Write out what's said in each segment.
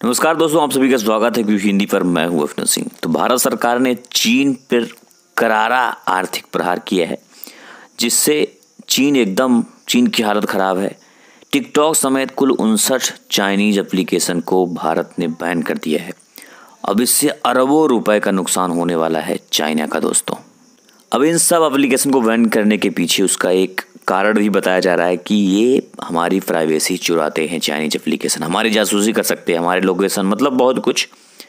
नमस्कार दोस्तों, आप सभी का स्वागत है क्योंकि हिंदी पर मैं हूं अफनर सिंह। तो भारत सरकार ने चीन पर करारा आर्थिक प्रहार किया है, जिससे चीन की हालत खराब है। टिकटॉक समेत कुल 59 चाइनीज एप्लीकेशन को भारत ने बैन कर दिया है। अब इससे अरबों रुपए का नुकसान होने वाला है चाइना का दोस्तों। अब इन सब एप्लीकेशन को बैन करने के पीछे उसका एक कारण भी बताया जा रहा है कि ये हमारी प्राइवेसी चुराते हैं चाइनीज एप्लीकेशन, हमारी जासूसी कर सकते हैं, हमारे लोकेशन, मतलब बहुत कुछ।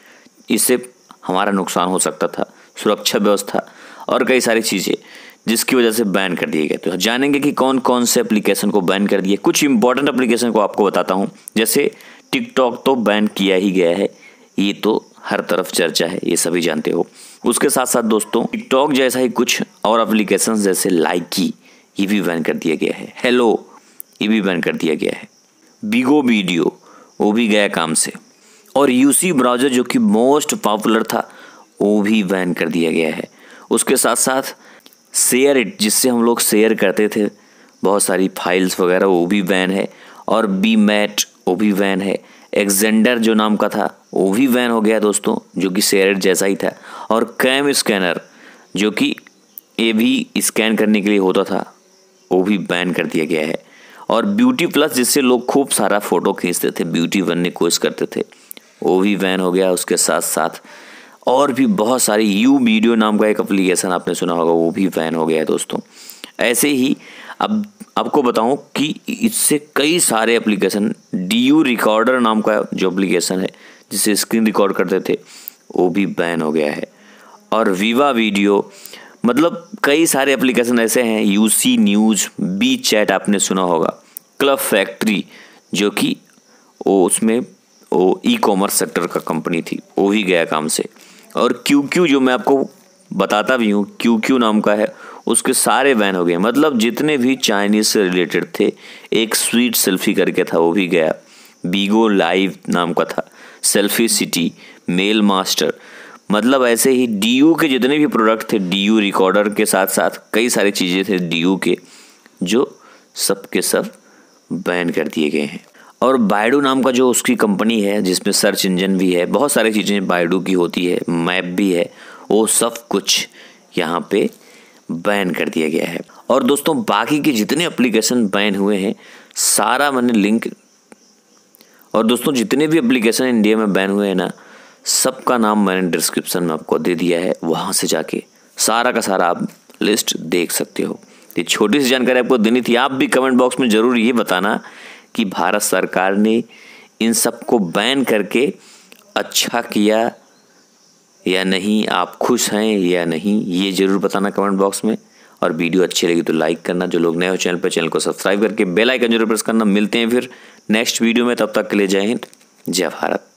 इससे हमारा नुकसान हो सकता था, सुरक्षा व्यवस्था और कई सारी चीज़ें, जिसकी वजह से बैन कर दिए गए। तो जानेंगे कि कौन कौन से एप्लीकेशन को बैन कर दिए। कुछ इंपॉर्टेंट एप्लीकेशन को आपको बताता हूँ। जैसे टिकटॉक तो बैन किया ही गया है, ये तो हर तरफ चर्चा है, ये सभी जानते हो। उसके साथ साथ दोस्तों टिकटॉक जैसा ही कुछ और एप्लीकेशन जैसे लाइकी, ये भी बैन कर दिया गया है। हेलो, ये भी बैन कर दिया गया है। बिगो वीडियो, वो भी गया काम से। और यूसी ब्राउज़र जो कि मोस्ट पॉपुलर था, वो भी बैन कर दिया गया है। उसके साथ साथ शेयर इट, जिससे हम लोग शेयर करते थे बहुत सारी फाइल्स वगैरह, वो भी बैन है। और बी मैट, वो भी बैन है। एक्जेंडर जो नाम का था, वो भी बैन हो गया दोस्तों, जो कि शेयर इट जैसा ही था। और कैम स्कैनर, जो कि ये भी स्कैन करने के लिए होता था, वो भी बैन कर दिया गया है। और ब्यूटी प्लस, जिससे लोग खूब सारा फोटो खींचते थे, ब्यूटी बनने की कोशिश करते थे, वो भी बैन हो गया। उसके साथ साथ और भी बहुत सारी, यू वीडियो नाम का एक एप्लीकेशन आपने सुना होगा, वो भी बैन हो गया है दोस्तों। ऐसे ही अब आपको बताऊं कि इससे कई सारे एप्लीकेशन, डीयू रिकॉर्डर नाम का जो एप्लीकेशन है, जिससे स्क्रीन रिकॉर्ड करते थे, वो भी बैन हो गया है। और विवा वीडियो, मतलब कई सारे एप्लीकेशन ऐसे हैं। यूसी न्यूज़, बी चैट आपने सुना होगा। क्लब फैक्ट्री, जो कि उसमें वो ई कॉमर्स सेक्टर का कंपनी थी, वो भी गया काम से। और क्यूक्यू, जो मैं आपको बताता भी हूँ, क्यूक्यू नाम का है, उसके सारे बैन हो गए। मतलब जितने भी चाइनीज से रिलेटेड थे, एक स्वीट सेल्फी करके था, वो भी गया। बीगो लाइव नाम का था, सेल्फी सिटी, मेल मास्टर, मतलब ऐसे ही डीयू के जितने भी प्रोडक्ट थे, डीयू रिकॉर्डर के साथ साथ कई सारी चीज़ें थे डीयू के, जो सब के सब बैन कर दिए गए हैं। और बायडू नाम का जो उसकी कंपनी है, जिसमें सर्च इंजन भी है, बहुत सारी चीज़ें बायडू की होती है, मैप भी है, वो सब कुछ यहाँ पे बैन कर दिया गया है। और दोस्तों बाकी के जितने एप्लीकेशन बैन हुए हैं, सारा मैंने लिंक, और दोस्तों जितने भी एप्लीकेशन इंडिया में बैन हुए हैं ना, सबका नाम मैंने डिस्क्रिप्शन में आपको दे दिया है। वहाँ से जाके सारा का सारा आप लिस्ट देख सकते हो। ये छोटी सी जानकारी आपको देनी थी। आप भी कमेंट बॉक्स में ज़रूर ये बताना कि भारत सरकार ने इन सब को बैन करके अच्छा किया या नहीं, आप खुश हैं या नहीं, ये ज़रूर बताना कमेंट बॉक्स में। और वीडियो अच्छी लगी तो लाइक करना, जो लोग नए हो चैनल पर, चैनल को सब्सक्राइब करके बेल आइकन जरूर प्रेस करना। मिलते हैं फिर नेक्स्ट वीडियो में, तब तक के लिए जय हिंद, जय भारत।